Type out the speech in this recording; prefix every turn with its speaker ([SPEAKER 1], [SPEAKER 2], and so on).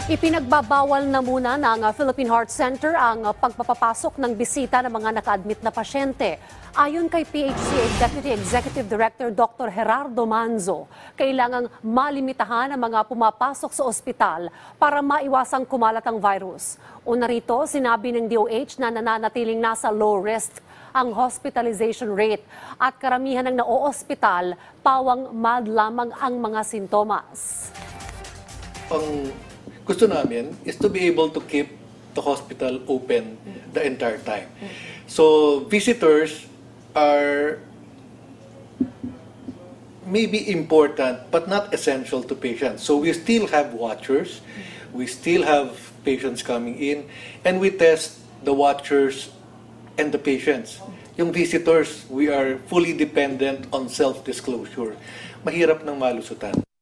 [SPEAKER 1] Ipinagbabawal na muna ng Philippine Heart Center ang pagpapapasok ng bisita ng mga naka-admit na pasyente. Ayon kay PHC Executive Director Dr. Gerardo Manzo, kailangang malimitahan ang mga pumapasok sa ospital para maiwasang kumalat ang virus. Una rito, sinabi ng DOH na nananatiling nasa low risk ang hospitalization rate at karamihan ng na-o-ospital pawang mild lamang ang mga sintomas.
[SPEAKER 2] Ang gusto namin is to be able to keep the hospital open the entire time. So visitors are maybe important but not essential to patients. So we still have watchers, we still have patients coming in, and we test the watchers and the patients. Yung visitors, we are fully dependent on self-disclosure. Mahirap ng malusutan.